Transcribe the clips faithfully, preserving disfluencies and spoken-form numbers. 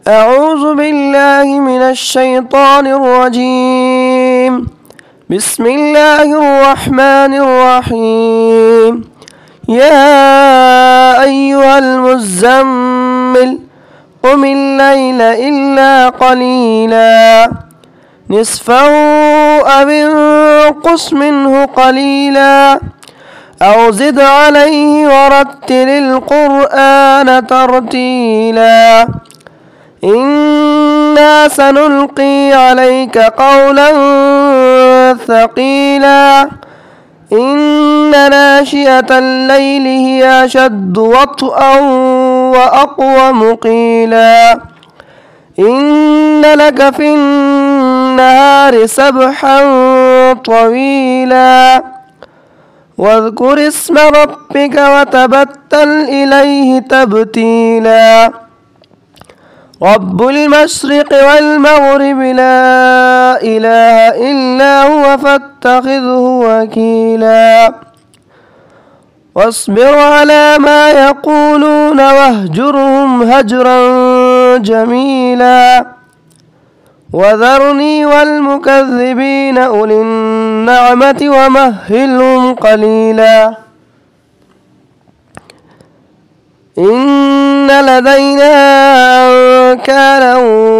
أعوذ بالله من الشيطان الرجيم. بسم الله الرحمن الرحيم. يا أيها المزمل قم الليل إلا قليلا نصفه أو انقص منه قليلا أو زد عليه ورتل القرآن ترتيلا إنا سنلقي عليك قولا ثقيلا إن ناشئة الليل هي أشد وطئا وأقوم قيلا إن لك في النهار سبحا طويلا واذكر اسم ربك وتبتل إليه تبتيلا رب المشرق والمغرب لا إله إلا هو فاتخذه وكيلا واصبر على ما يقولون واهجرهم هجرا جميلا وذرني والمكذبين أولي النعمة ومهلهم قليلا إن لدينا أنكالا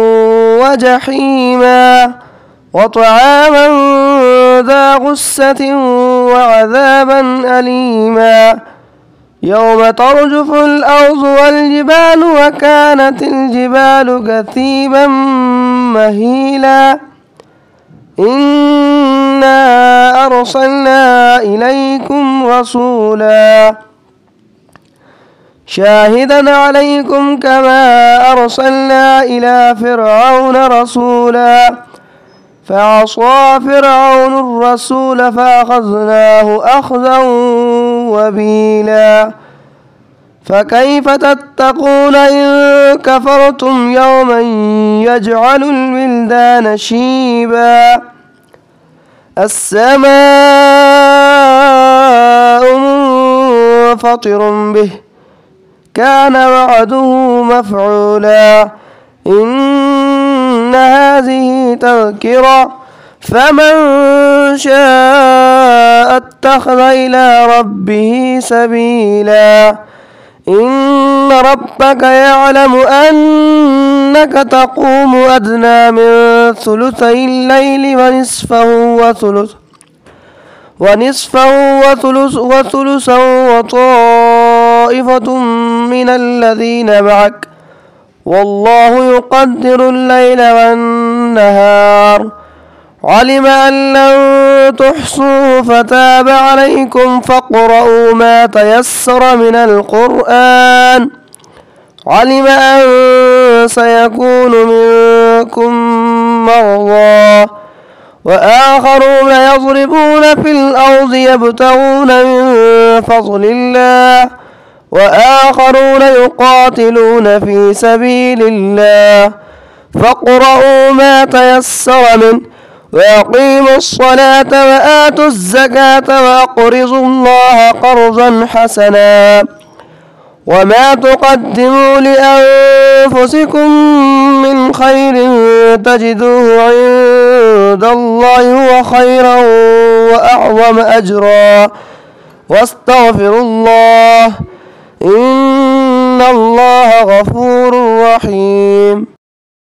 وجحيما وطعاما ذا غصة وعذابا أليما يوم ترجف الأرض والجبال وكانت الجبال كثيبا مهيلا إنا أرسلنا إليكم رسولا شاهدا عليكم كما أرسلنا إلى فرعون رسولا فعصى فرعون الرسول فأخذناه أخذا وبيلا فكيف تتقون إن كفرتم يوما يجعل الولدان شيبا السماء منفطر به كان وعده مفعولا إن هذه تذكرة فمن شاء اتخذ إلى ربه سبيلا إن ربك يعلم أنك تقوم أدنى من ثلثي الليل ونصفه وثلث ونصفه وثلث وثلثا وطائفة من الذين معك والله يقدر الليل والنهار علم أن لن تحصوا فتاب عليكم فاقرؤوا ما تيسر من القرآن علم أن سيكون منكم مرضى وآخرون يضربون في الأرض يبتغون من فضل الله وآخرون يقاتلون في سبيل الله فاقرؤوا ما تيسر منه وأقيموا الصلاة وآتوا الزكاة وأقرضوا الله قرضا حسنا وما تقدموا لأنفسكم من خير تجدوه عند الله هو خيرا وأعظم أجرا واستغفروا الله إن الله غفور رحيم.